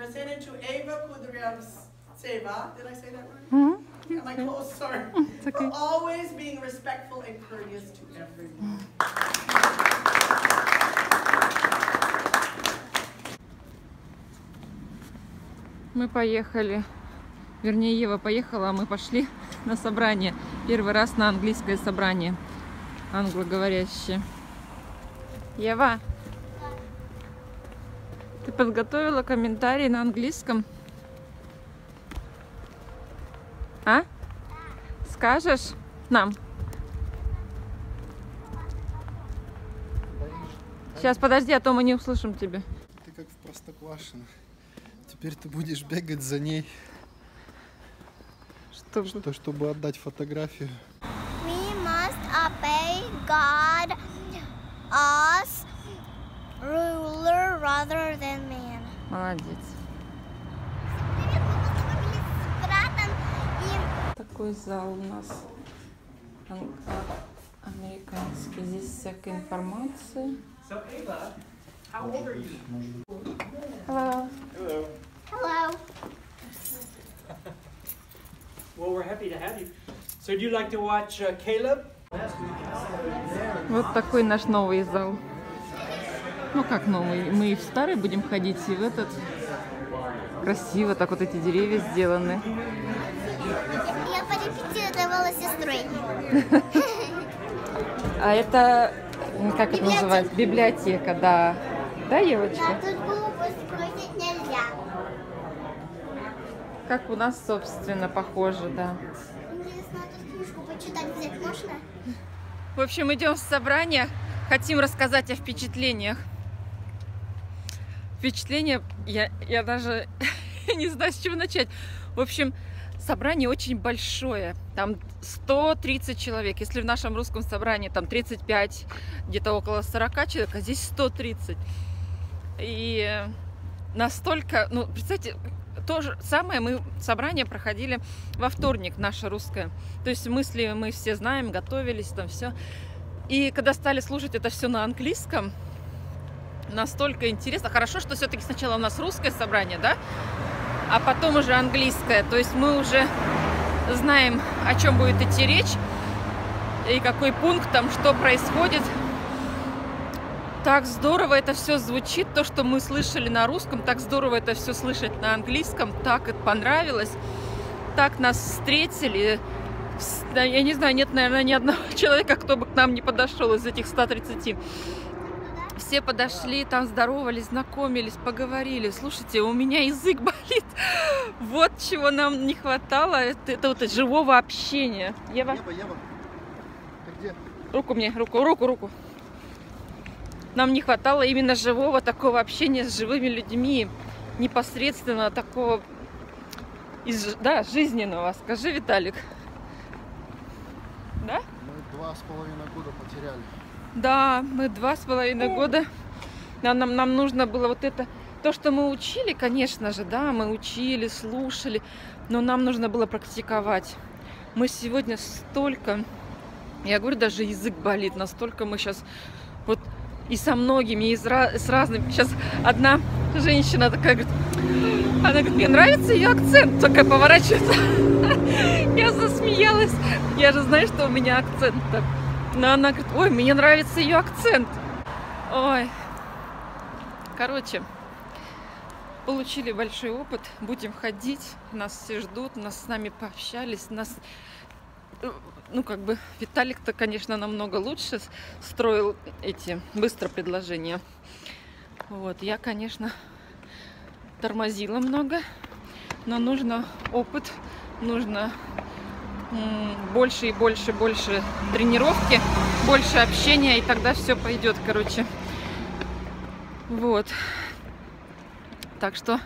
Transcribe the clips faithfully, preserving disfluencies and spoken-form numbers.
Presented to Ava Kudryavtseva. Did I say that right? Mm-hmm. Am I close? Sorry. It's okay. For always being respectful and courteous to everyone. Мы поехали, вернее, Ева поехала, а мы пошли на собрание. Первый раз на английское собрание, англоговорящее. Ева, ты подготовила комментарий на английском? А? Скажешь нам? Сейчас, подожди, а то мы не услышим тебя. Ты как в Простоквашино. Теперь ты будешь бегать за ней, чтобы, что, чтобы отдать фотографию. We must obey God as ruler rather than man. Молодец. Привет, мы познакомились с братом и... Такой зал у нас американский. Здесь всякая информация. So Ava, how old are you? Hello. Hello. Hello. Well, we're happy to have you. So, do you like to watch uh, Caleb? Вот такой наш новый зал. Ну как новый? Мы и в старый будем ходить, и в этот. Красиво, так вот эти деревья сделаны. Я порепетировала с сестрой. А это, как это называется? Библиотека, да. Да, Евочка? Да, тут глупость спросить нельзя. Как у нас, собственно, похоже, да. Интересно, а тут книжку почитать взять можно? В общем, идем в собрание. Хотим рассказать о впечатлениях. Впечатления, я, я даже не знаю, с чего начать. В общем, собрание очень большое. Там сто тридцать человек. Если в нашем русском собрании там тридцать пять, где-то около сорока человек, а здесь сто тридцать. И настолько, ну, представьте, то же самое мы собрание проходили во вторник, наше русское. То есть мысли мы все знаем, готовились, там все. И когда стали слушать это все на английском, настолько интересно. Хорошо, что все-таки сначала у нас русское собрание, да, а потом уже английское. То есть мы уже знаем, о чем будет идти речь и какой пункт там, что происходит. Так здорово это все звучит, то, что мы слышали на русском, так здорово это все слышать на английском, так это понравилось, так нас встретили. Я не знаю, нет, наверное, ни одного человека, кто бы к нам не подошел из этих ста тридцати. Все подошли, там здоровались, знакомились, поговорили. Слушайте, у меня язык болит. Вот чего нам не хватало, это, это вот живого общения. Ева? Ева, Ева, ты где? Руку мне, руку, руку, руку. Нам не хватало именно живого такого общения с живыми людьми, непосредственно такого, из, да, жизненного. Скажи, Виталик. Да? Мы два с половиной года потеряли. Да, мы два с половиной года. Нам, нам, нам нужно было вот это, то, что мы учили, конечно же, да, мы учили, слушали, но нам нужно было практиковать. Мы сегодня столько, я говорю, даже язык болит, настолько мы сейчас вот и со многими, и с, с разными. Сейчас одна женщина такая говорит, она говорит, мне нравится ее акцент, только поворачивается. Я засмеялась. Я же знаю, что у меня акцент. Но она говорит, ой, мне нравится ее акцент. Ой. Короче, получили большой опыт. Будем ходить. Нас все ждут, нас с нами пообщались. Нас, ну, как бы, Виталик-то, конечно, намного лучше строил эти быстро предложения. Вот, я, конечно, тормозила много, но нужно опыт, нужно больше и больше, больше тренировки, больше общения, и тогда все пойдет, короче. Вот. Так что,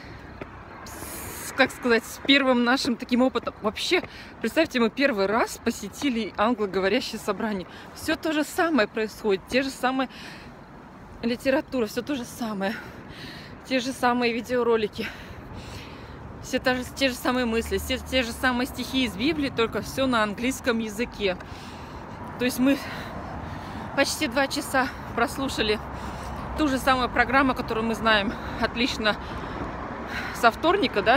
как сказать, с первым нашим таким опытом. Вообще, представьте, мы первый раз посетили англоговорящее собрание. Все то же самое происходит, те же самые литература, все то же самое. Те же самые видеоролики. Все та же, те же самые мысли, все те же самые стихи из Библии, только все на английском языке. То есть мы почти два часа прослушали ту же самую программу, которую мы знаем отлично со вторника, да,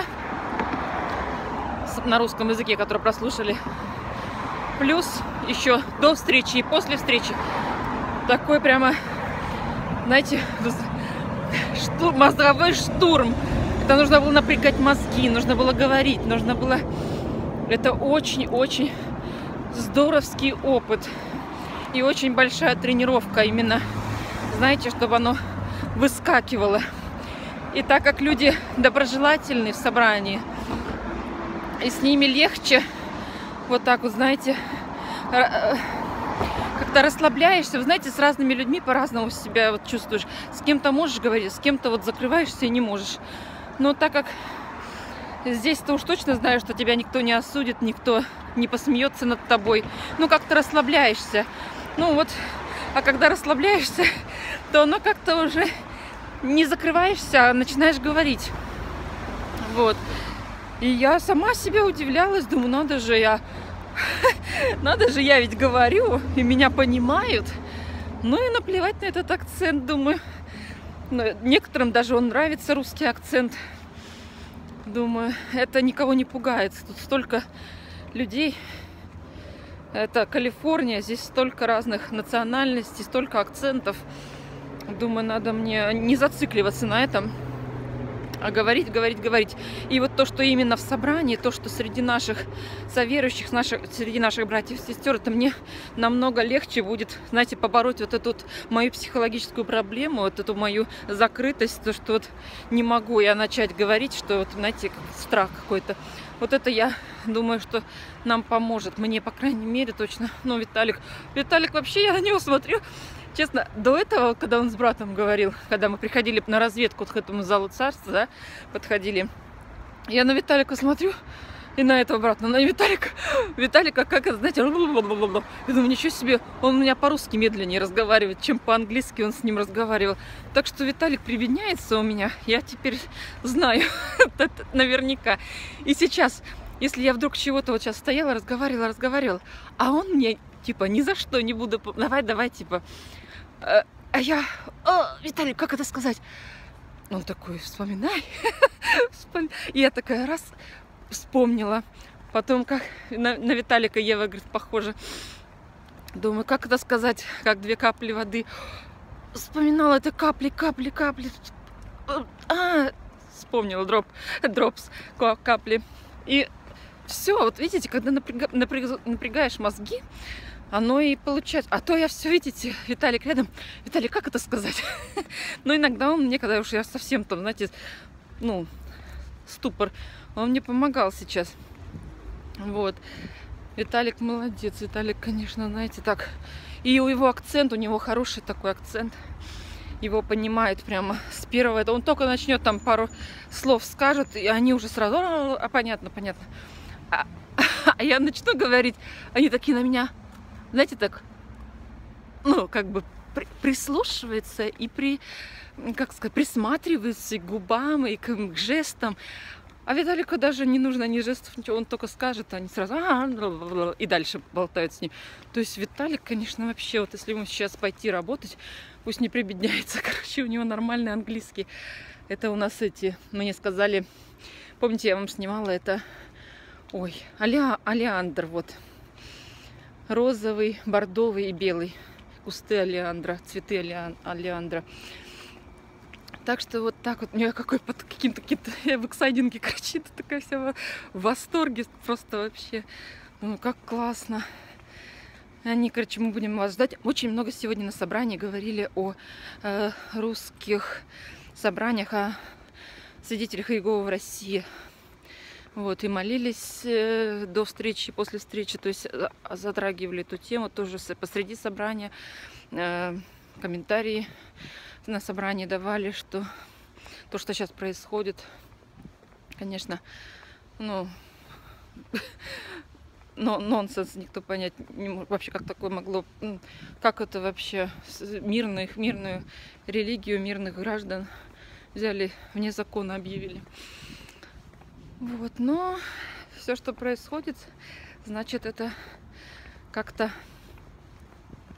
на русском языке, который прослушали, плюс еще до встречи и после встречи. Такой прямо, знаете, штурм, мозговой штурм. Это нужно было напрягать мозги, нужно было говорить, нужно было... Это очень-очень здоровский опыт и очень большая тренировка именно, знаете, чтобы оно выскакивало. И так как люди доброжелательны в собрании, и с ними легче, вот так вот, знаете, как-то расслабляешься. Вы знаете, с разными людьми по-разному себя вот чувствуешь. С кем-то можешь говорить, с кем-то вот закрываешься и не можешь. Но так как здесь ты уж точно знаешь, что тебя никто не осудит, никто не посмеется над тобой. Ну, как-то расслабляешься. Ну вот, а когда расслабляешься, то оно как-то уже не закрываешься, а начинаешь говорить. Вот. И я сама себе удивлялась, думаю, надо же, я... Надо же, я ведь говорю, и меня понимают. Ну и наплевать на этот акцент, думаю. Некоторым даже он нравится, русский акцент. Думаю, это никого не пугает. Тут столько людей. Это Калифорния, здесь столько разных национальностей, столько акцентов. Думаю, надо мне не зацикливаться на этом, а говорить, говорить, говорить. И вот то, что именно в собрании, то, что среди наших соверующих, наших, среди наших братьев и сестер, это мне намного легче будет, знаете, побороть вот эту вот мою психологическую проблему, вот эту мою закрытость, то, что вот не могу я начать говорить, что вот, знаете, страх какой-то. Вот это, я думаю, что нам поможет. Мне, по крайней мере, точно. Но Виталик, Виталик вообще, я на него смотрю. Честно, до этого, когда он с братом говорил, когда мы приходили на разведку к этому залу царства, да, подходили, я на Виталика смотрю и на этого брата, на Виталика, Виталика, как это, знаете, я думаю, ничего себе, он у меня по-русски медленнее разговаривает, чем по-английски он с ним разговаривал. Так что Виталик прибедняется у меня, я теперь знаю наверняка. И сейчас, если я вдруг чего-то вот сейчас стояла, разговаривала, разговаривала, а он мне, типа, ни за что не буду, давай, давай, типа... А я, о, Виталик, как это сказать? Он такой, вспоминай. И я такая раз вспомнила. Потом как на, на Виталика Ева говорит, похоже. Думаю, как это сказать, как две капли воды. Вспоминала это капли, капли, капли. А, вспомнила, дроп, дропс, капли. И все, вот видите, когда напряга, напряг, напрягаешь мозги, оно и получается. А то я все, видите, Виталик рядом. Виталик, как это сказать? Но иногда он мне, когда уж я совсем там, знаете, ну, ступор, он мне помогал сейчас. Вот. Виталик молодец. Виталик, конечно, знаете, так. И у его акцент, у него хороший такой акцент. Его понимают прямо с первого. Это он только начнет там пару слов скажет, и они уже сразу, а, понятно, понятно. А, а я начну говорить, они такие на меня, знаете, так, ну, как бы при, прислушиваются и при, как сказать, присматриваются и к губам, и к, к жестам. А Виталику даже не нужно ни жестов, ничего, он только скажет, они сразу а, и дальше болтают с ним. То есть Виталик, конечно, вообще, вот если ему сейчас пойти работать, пусть не прибедняется, короче, у него нормальный английский. Это у нас эти, мне сказали, помните, я вам снимала это, ой, оля, олеандр, вот, розовый, бордовый и белый, кусты олеандра, цветы олеандра. Так что вот так вот, у меня какой под каким-то, каким-то, я в эксайдинге, короче, такая вся в восторге, просто вообще, ну как классно. Они, короче, мы будем вас ждать. Очень много сегодня на собрании говорили о э, русских собраниях, о свидетелях Иеговы в России. Вот, и молились э, до встречи, после встречи, то есть э, затрагивали эту тему, тоже посреди собрания, э, комментарии на собрании давали, что то, что сейчас происходит, конечно, ну, но нонсенс, никто понять не может, вообще, как такое могло, как это вообще мирных, мирную религию, мирных граждан взяли, вне закона объявили. Вот, но все, что происходит, значит, это как-то,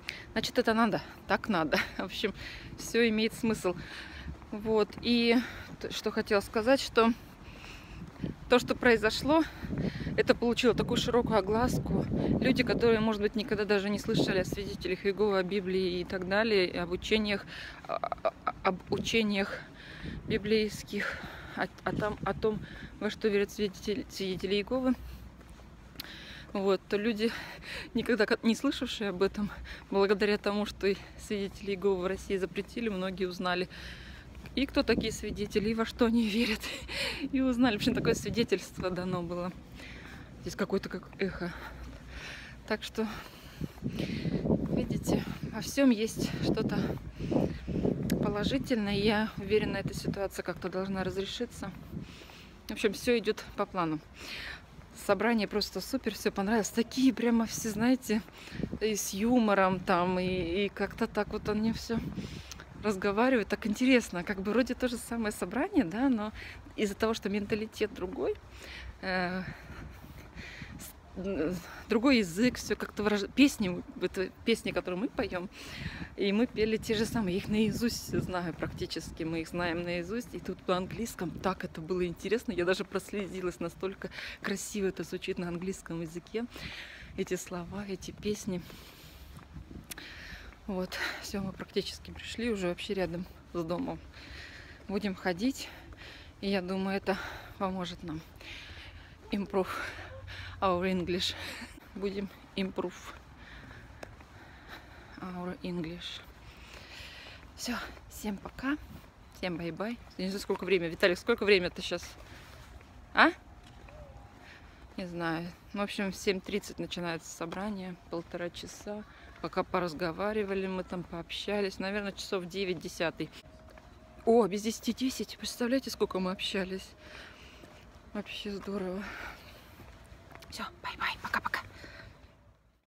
значит, это надо, так надо. В общем, все имеет смысл. Вот, и вот что хотела сказать, что то, что произошло, это получило такую широкую огласку. Люди, которые, может быть, никогда даже не слышали о свидетелях Иеговы, о Библии и так далее, и об учениях, об учениях библейских, о, о, том, о том, во что верят свидетели, свидетели Иеговы, вот, то люди, никогда не слышавшие об этом, благодаря тому, что свидетели Иеговы в России запретили, многие узнали, и кто такие свидетели, и во что они верят, и узнали. В общем, такое свидетельство дано было. Здесь какое-то как эхо. Так что, видите, во всем есть что-то положительное. Я уверена, эта ситуация как-то должна разрешиться. В общем, все идет по плану. Собрание просто супер, все понравилось. Такие прямо все, знаете, и с юмором там, и, и как-то так вот они все разговаривают. Так интересно, как бы вроде то же самое собрание, да, но из-за того, что менталитет другой, э, другой язык, все как-то выражает. Песни, это песни, которые мы поем, и мы пели те же самые, я их наизусть знаю практически, мы их знаем наизусть, и тут по английском так это было интересно, я даже прослезилась, настолько красиво это звучит на английском языке, эти слова, эти песни. Вот, все, мы практически пришли, уже вообще рядом с домом. Будем ходить, и я думаю, это поможет нам improve our English. Будем improve our English. Все, всем пока, всем бай-бай. Я не знаю, сколько времени. Виталик, сколько времени-то сейчас? А? Не знаю. В общем, в семь тридцать начинается собрание, полтора часа. Пока поразговаривали, мы там пообщались. Наверное, часов девять-десять. О, без десяти десять. Представляете, сколько мы общались? Вообще здорово. Все, бай-бай.